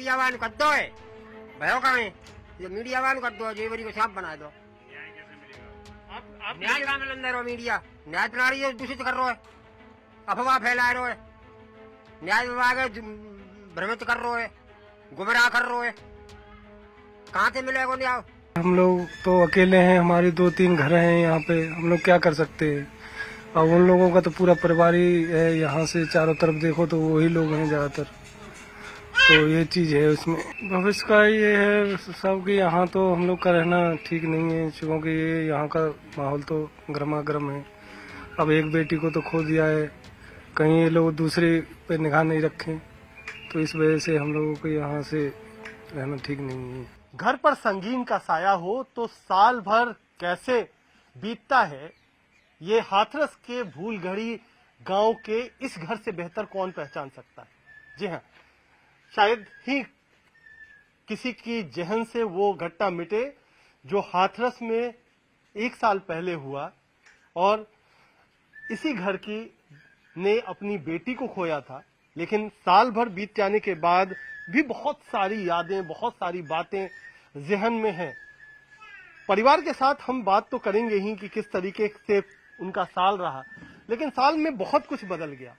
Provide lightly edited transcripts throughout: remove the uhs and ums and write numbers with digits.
Media वाले कर दो है भयो कहीं जो मीडिया वाले कर दो जेवरी को साफ बना दो। न्याय कहाँ मिल अंदर हो मीडिया न्याय प्रणाली जो दूषित कर रहा है अफवाह फैला रहा है न्याय विभाग भ्रमित कर रहा है गुमराह कर रहा है कहाँ से मिलेगा न्याय। हम लोग तो अकेले हैं हमारी 2-3 घर हैं यहाँ पे हम लोग क्या कर सकते हैं। अब उन लोगों का तो पूरा परिवार ही है यहाँ से चारों तरफ देखो तो वही लोग हैं ज्यादातर। तो ये चीज है उसमें भविष्य का ये है सब कि यहाँ तो हम लोग का रहना ठीक नहीं है क्योंकि ये यहाँ का माहौल तो गर्मागर्म है। अब एक बेटी को तो खो दिया है कहीं ये लोग दूसरे पे निगाह नहीं रखें तो इस वजह से हम लोगों को यहाँ से रहना ठीक नहीं है। घर पर संगीन का साया हो तो साल भर कैसे बीतता है ये हाथरस के भूलगढ़ी गांव के इस घर से बेहतर कौन पहचान सकता है। जी हाँ शायद ही किसी की जहन से वो घटना मिटे जो हाथरस में 1 साल पहले हुआ और इसी घर की ने अपनी बेटी को खोया था। लेकिन साल भर बीत जाने के बाद भी बहुत सारी यादें बहुत सारी बातें जहन में हैं। परिवार के साथ हम बात तो करेंगे ही कि किस तरीके से उनका साल रहा लेकिन साल में बहुत कुछ बदल गया।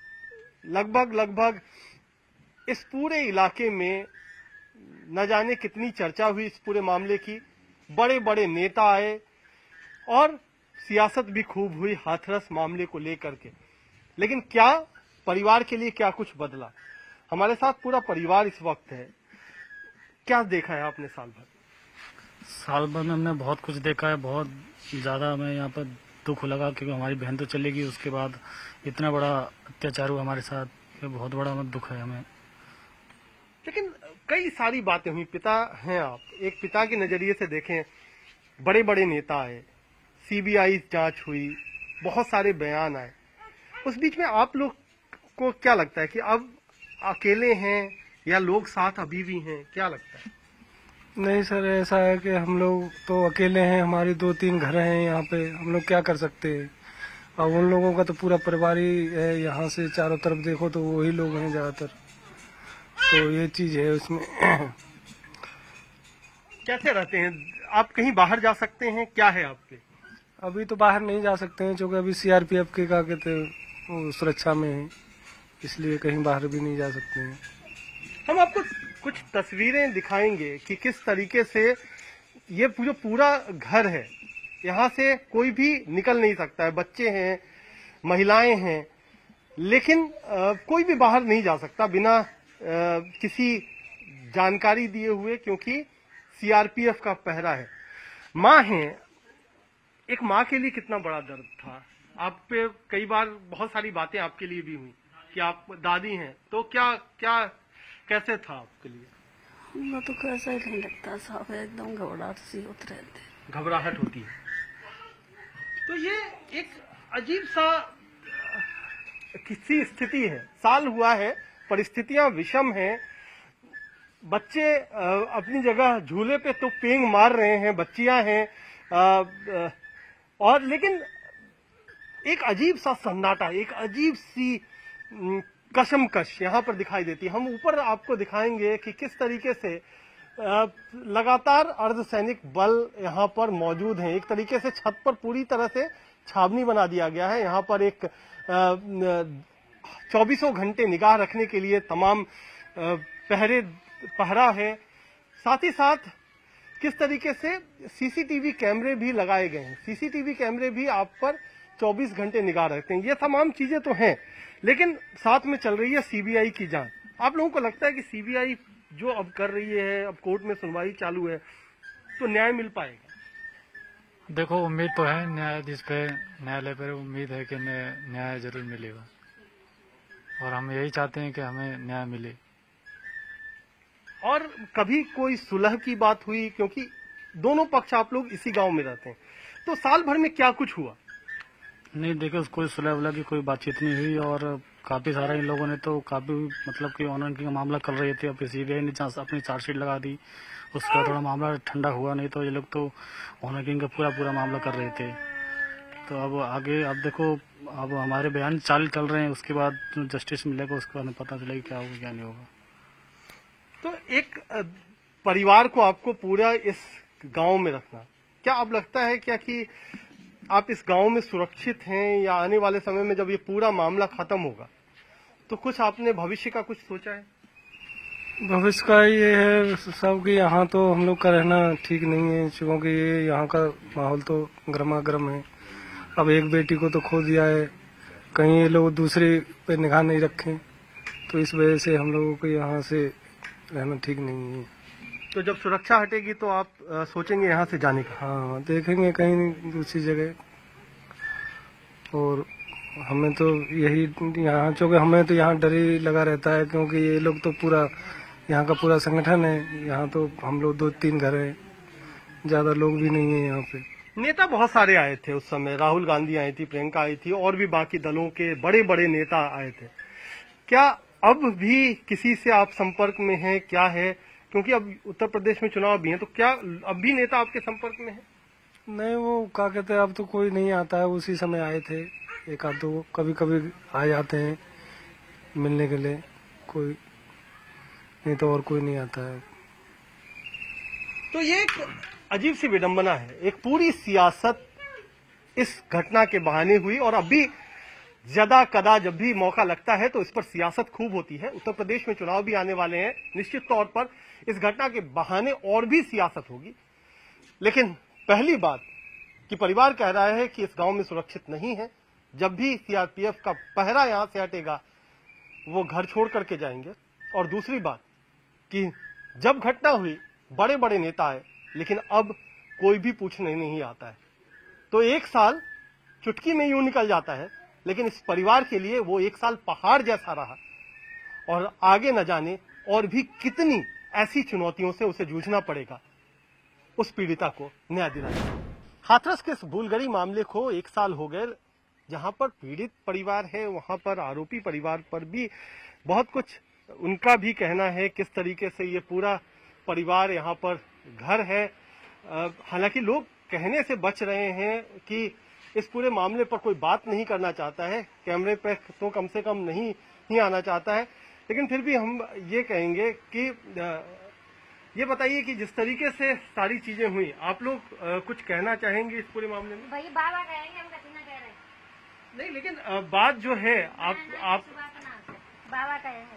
लगभग इस पूरे इलाके में न जाने कितनी चर्चा हुई इस पूरे मामले की। बड़े बड़े नेता आए और सियासत भी खूब हुई हाथरस मामले को लेकर के। लेकिन क्या परिवार के लिए क्या कुछ बदला। हमारे साथ पूरा परिवार इस वक्त है। क्या देखा है आपने साल भर में हमने बहुत कुछ देखा है। बहुत ज्यादा हमें यहाँ पर दुख लगा क्योंकि हमारी बहन तो चली गई उसके बाद इतना बड़ा अत्याचार हुआ हमारे साथ। ये बहुत बड़ा दुख है हमें। लेकिन कई सारी बातें हुई। पिता हैं आप एक पिता के नजरिए से देखें बड़े बड़े नेता आए सीबीआई जांच हुई बहुत सारे बयान आए। उस बीच में आप लोग को क्या लगता है कि अब अकेले हैं या लोग साथ अभी भी हैं क्या लगता है। नहीं सर ऐसा है कि हम लोग तो अकेले हैं हमारी 2-3 घर हैं यहाँ पे हम लोग क्या कर सकते हैं। अब उन लोगों का तो पूरा परिवार ही है यहाँ से चारों तरफ देखो तो वही लोग हैं ज्यादातर। तो ये चीज है उसमें। कैसे रहते हैं आप कहीं बाहर जा सकते हैं क्या है आपके। अभी तो बाहर नहीं जा सकते हैं क्योंकि अभी सीआरपीएफ के क्या कहते हैं सुरक्षा में है इसलिए कहीं बाहर भी नहीं जा सकते हैं। हम आपको कुछ तस्वीरें दिखाएंगे कि किस तरीके से ये जो पूरा घर है यहाँ से कोई भी निकल नहीं सकता है। बच्चे हैं महिलाएं हैं लेकिन कोई भी बाहर नहीं जा सकता बिना किसी जानकारी दिए हुए क्योंकि सीआरपीएफ का पहरा है। माँ है एक माँ के लिए कितना बड़ा दर्द था। आप पे कई बार बहुत सारी बातें आपके लिए भी हुई कि आप दादी हैं तो क्या क्या कैसे था आपके लिए। मैं तो कैसा ही नहीं लगता साहब एकदम घबराहट सी होती रहती घबराहट होती है। तो ये एक अजीब सा किसी स्थिति है। साल हुआ है परिस्थितियां विषम हैं। बच्चे अपनी जगह झूले पे तो पेंग मार रहे हैं बच्चियां हैं और लेकिन एक अजीब सा सन्नाटा एक अजीब सी कशमकश यहाँ पर दिखाई देती है। हम ऊपर आपको दिखाएंगे कि किस तरीके से लगातार अर्धसैनिक बल यहाँ पर मौजूद हैं। एक तरीके से छत पर पूरी तरह से छावनी बना दिया गया है। यहाँ पर एक 24 घंटे निगाह रखने के लिए तमाम पहरा है। साथ ही साथ किस तरीके से सीसीटीवी कैमरे भी लगाए गए हैं। सीसीटीवी कैमरे भी आप पर 24 घंटे निगाह रखते हैं। ये तमाम चीजें तो हैं लेकिन साथ में चल रही है सीबीआई की जांच। आप लोगों को लगता है कि सीबीआई जो अब कर रही है अब कोर्ट में सुनवाई चालू है तो न्याय मिल पाएगा। देखो उम्मीद तो है न्यायाधीश पे न्यायालय पर उम्मीद है कि न्याय जरूर मिलेगा और हम यही चाहते हैं कि हमें न्याय मिले। और कभी कोई सुलह की बात हुई क्योंकि दोनों पक्ष आप लोग इसी गांव में रहते हैं तो साल भर में क्या कुछ हुआ। नहीं देखो कोई सुलह वुलह की कोई बातचीत नहीं हुई और काफी सारा इन लोगों ने तो काफी मतलब कि ऑनर का मामला कर रहे थे। अब सीबीआई ने अपनी चार्जशीट लगा दी उसका थोड़ा मामला ठंडा हुआ नहीं तो ये लोग तो ऑनर किंग का पूरा मामला कर रहे थे। तो अब आगे अब देखो अब हमारे बयान चल रहे हैं उसके बाद जो जस्टिस मिलेगा उसके बाद पता चलेगा क्या होगा क्या नहीं होगा। तो एक परिवार को आपको पूरा इस गांव में रखना, क्या अब लगता है क्या कि आप इस गांव में सुरक्षित हैं, या आने वाले समय में जब ये पूरा मामला खत्म होगा तो कुछ आपने भविष्य का कुछ सोचा है? भविष्य का ये है सब कि यहाँ तो हम लोग का रहना ठीक नहीं है, क्योंकि ये यहाँ का माहौल तो गर्मा गर्म है। अब एक बेटी को तो खो दिया है, कहीं ये लोग दूसरे पे निगाह नहीं रखें, तो इस वजह से हम लोगों को यहाँ से रहना ठीक नहीं है। तो जब सुरक्षा हटेगी तो आप सोचेंगे यहाँ से जाने का? हाँ, देखेंगे कहीं दूसरी जगह। और हमें तो यही यहाँ, चूँकि हमें तो यहाँ डर ही लगा रहता है, क्योंकि ये लोग तो पूरा यहाँ का पूरा संगठन है। यहाँ तो हम लोग 2-3 घर हैं, ज्यादा लोग भी नहीं है यहाँ पे। नेता बहुत सारे आए थे उस समय, राहुल गांधी आई थी, प्रियंका आई थी, और भी बाकी दलों के बड़े बड़े नेता आए थे। क्या अब भी किसी से आप संपर्क में हैं, क्या है? क्योंकि अब उत्तर प्रदेश में चुनाव भी है, तो क्या अब भी नेता आपके संपर्क में है? नहीं, वो क्या कहते हैं, अब तो कोई नहीं आता है। उसी समय आए थे एक आध दो, कभी कभी आ जाते हैं मिलने के लिए, कोई नहीं तो और कोई नहीं आता है। तो ये एक अजीब सी विडंबना है, एक पूरी सियासत इस घटना के बहाने हुई, और अभी ज्यादा कदा जब भी मौका लगता है तो इस पर सियासत खूब होती है। उत्तर प्रदेश में चुनाव भी आने वाले हैं, निश्चित तौर पर इस घटना के बहाने और भी सियासत होगी। लेकिन पहली बात कि परिवार कह रहा है कि इस गांव में सुरक्षित नहीं है, जब भी सीआरपीएफ का पहरा यहां से हटेगा वो घर छोड़ करके जाएंगे। और दूसरी बात कि जब घटना हुई बड़े बड़े नेता आए, लेकिन अब कोई भी पूछने नहीं आता है। तो 1 साल चुटकी में यूं निकल जाता है, लेकिन इस परिवार के लिए वो 1 साल पहाड़ जैसा रहा, और आगे न जाने और भी कितनी ऐसी चुनौतियों से उसे जूझना पड़ेगा उस पीड़िता को न्याय दिलाने। हाथरस के इस भूलगढ़ी मामले को 1 साल हो गए। जहां पर पीड़ित परिवार है वहां पर आरोपी परिवार पर भी बहुत कुछ उनका भी कहना है, किस तरीके से ये पूरा परिवार यहाँ पर घर है। हालांकि लोग कहने से बच रहे हैं कि इस पूरे मामले पर कोई बात नहीं करना चाहता है, कैमरे पे तो कम से कम नहीं ही आना चाहता है। लेकिन फिर भी हम ये कहेंगे कि ये बताइए कि जिस तरीके से सारी चीजें हुई, आप लोग कुछ कहना चाहेंगे इस पूरे मामले में? भाई बाबा कहेंगे, हम कहीं ना कह रहे हैं। नहीं, लेकिन बात जो है आप बाबा कहेंगे।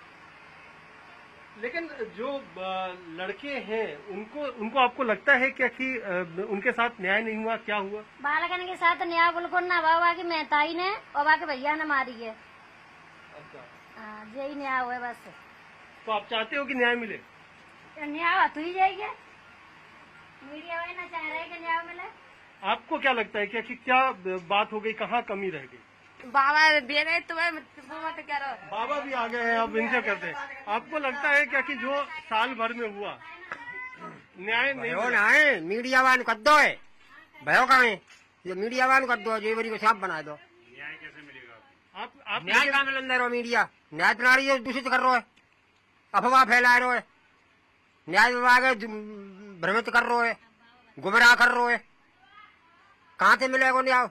लेकिन जो लड़के हैं उनको आपको लगता है क्या कि उनके साथ न्याय नहीं हुआ? क्या हुआ? बालकन के साथ न्याय बिल्कुल ना, बाबा की मेहताई ने और बाकी भैया ने मारी है। यही न्याय हुआ बस। तो आप चाहते हो कि न्याय मिले? न्याय तो ही जाएगी, मीडिया वाले ना चाह रहे कि न्याय मिले। आपको क्या लगता है क्या कि क्या बात हो गई, कहाँ कमी रह गई? बाबा दे रहे तुम्हें मत करो। बाबा भी आ गए हैं, अब इनसे करते हैं। आपको लगता है क्या कि जो साल भर में हुआ न्याय नहीं भयो ना है, मीडिया वाले कर दो है, भयो कहाँ है? जो मीडिया वाले कर दो, जेवरी को सांप बना दो। न्याय कैसे मिलेगा? आप न्याय कहाँ मिल अंदर हो? मीडिया न्याय प्रणाली दूषित कर रहा है, अफवाह फैला रहा है, न्याय विभाग भ्रमित कर रहा है, गुमराह कर रहा है। कहाँ से मिलेगा न्याय?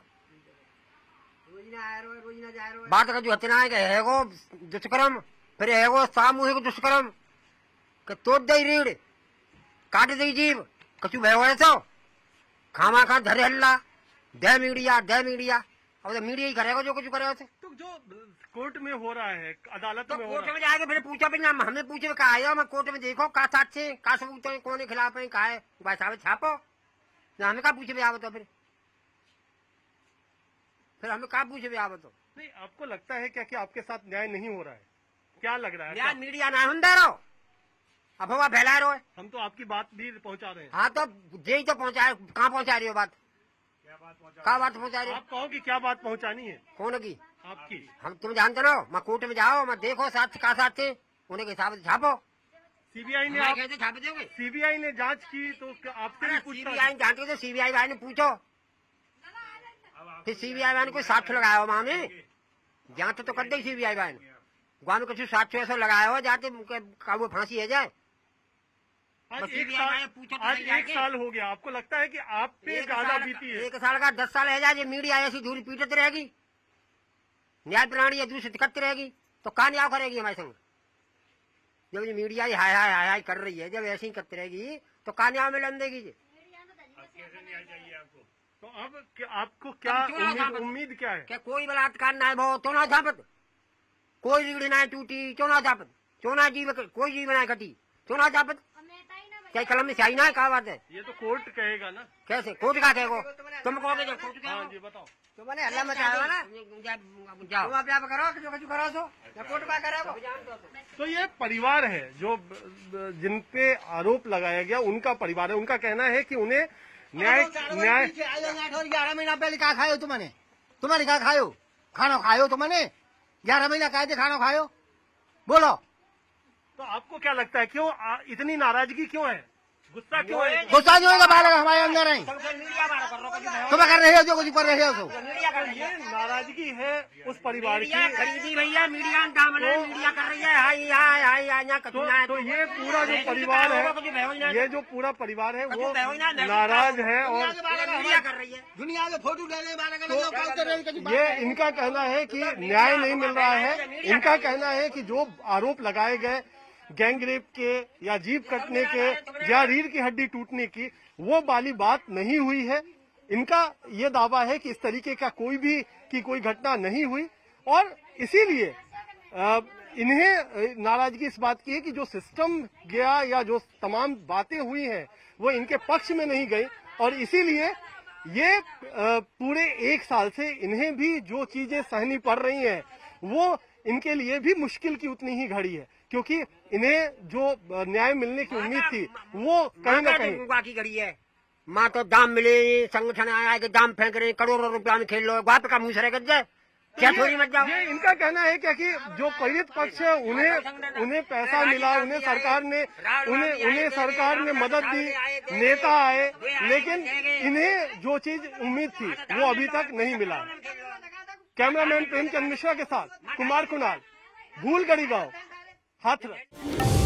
बात का जो हत्या है गो दुष्कर्म, फिर है गो सामूहिक दुष्कर्म, तोड़ दे रीढ़, काट दे जीव, कछु भयो ऐसा खामा खा धरे हल्ला, दे मीडिया। अब तो मीडिया ही करेगा जो कुछ करेगा। तो जो कोर्ट में हो रहा है, अदालत में हो कोर्ट रहा में जाके फिर पूछा भी ना, हमें पूछे कहा आया, मैं कोर्ट में देखो का साक्ष्य का सबूत है, कौन खिलाफ है, कहा है भाई साहब छापो ना, हमें कहा पूछे भी आवो। तो फिर हमें कहा पूछे भी आवो। तो नहीं, आपको लगता है क्या कि आपके साथ न्याय नहीं हो रहा है? क्या लग रहा है? यार मीडिया ना हम दे रहो, अफवाह फैला रहे हो। हम तो आपकी बात भी पहुंचा रहे हैं। हाँ तो यही तो पहुंचाए, कहाँ पहुंचा रही हो बात? क्या बात पहुंचा रही हो? आप कहो कि क्या बात पहुंचानी है कौन की? आपकी? हम तुम जानते ना, मैं कोर्ट में जाओ, मैं देखो साथ का साथ थे, उन्हीं के हिसाब से छापो। सीबीआई ने कैसे छाप दोगे? सीबीआई ने जांच की तो आपसे भी पूछता सीबीआई जानते हो तो सीबीआई वाले ने पूछो, फिर सीबीआई वाले कोई साक्ष्य लगाया हो वहां में, जांच तो कर दे सीबीआई वाले। वहां में कुछ साक्ष्य ऐसा लगाया हो जाते काबू फांसी है जाए। आज 1 साल हो गया, आपको लगता है कि आप पे ज्यादा बीती है? 1 साल का 10 साल है जाए, मीडिया ऐसी धूल पीटती रहेगी, न्याय प्रणाली दूषित करती रहेगी, तो कहाँ न्याय करेगी हमारे संग? जब ये मीडिया ही हाय हाय हाय हाय कर रही है, जब ऐसे ही करती रहेगी तो कहाँ न्याय मिलन देगी जी। तो अब आपको क्या उम्मीद क्या है? क्या कोई बलात्कार ना भाव तो ना झापत, कोई रीढ़ ना टूटी तो ना झापत, चोना जीव कोई जीव ना घटी तो ना झापत, क्या कलम में स्याही ना क्या बात है? ये तो कोर्ट कहेगा ना। कैसे कोर्ट का कहेगो? तुम कहोगे जब कोर्ट का? हाँ जी बताओ। तो मैंने हल्ला मचाया ना, जाओ आप यहाँ करो जो कुछ करो सो कोर्ट का करेगा। तो ये परिवार है जो जिनपे आरोप लगाया गया, उनका परिवार है। उनका कहना है कि उन्हें न्याय 11 महीना पहले क्या खायो तुमने? तुम्हारे क्या खायो? खाना खायो तुमने? 11 महीना खाए थे खाना खायो? बोलो। तो आपको क्या लगता है क्यों इतनी नाराजगी क्यों है, गुस्सा क्यों है? गुस्सा जो है बालक हमारे अंदर है, तुम कर रहे हो जो कुछ कर रहे हो। ये नाराजगी है उस परिवार की। खरीदी भैया मीडिया मीडिया कर रही है, हाई हाई हाई हाई। तो ये पूरा जो परिवार है, ये जो पूरा परिवार है वो नाराज है और मीडिया कर रही है, दुनिया में फोटो लेने वाले। ये इनका कहना है कि न्याय नहीं मिल रहा है। इनका कहना है कि जो आरोप लगाए गए गैंग रेप के या जीभ कटने के या रीढ़ की हड्डी टूटने की, वो वाली बात नहीं हुई है। इनका ये दावा है कि इस तरीके का कोई घटना नहीं हुई और इसीलिए इन्हें नाराजगी इस बात की है कि जो सिस्टम गया या जो तमाम बातें हुई हैं वो इनके पक्ष में नहीं गई और इसीलिए ये पूरे 1 साल से इन्हें भी जो चीजें सहनी पड़ रही हैं वो इनके लिए भी मुश्किल की उतनी ही घड़ी है, क्योंकि इन्हें जो न्याय मिलने की उम्मीद थी वो कहीं ना कहीं की घड़ी है। माँ तो दाम मिले, संगठन आया कि दाम फेंक रहे, करोड़ों रुपया में खेल लो, बाप का मुंह सरे जाए क्या थोड़ी मत जाओ। ये इनका कहना है क्या कि जो पीड़ित पक्ष है उन्हें पैसा मिला, उन्हें सरकार ने मदद दी, नेता आए, लेकिन इन्हें जो चीज उम्मीद थी वो अभी तक नहीं मिला। कैमरामैन प्रेमचंद मिश्रा के साथ कुमार कुणाल, भूलगढ़ी गांव, हाथरस।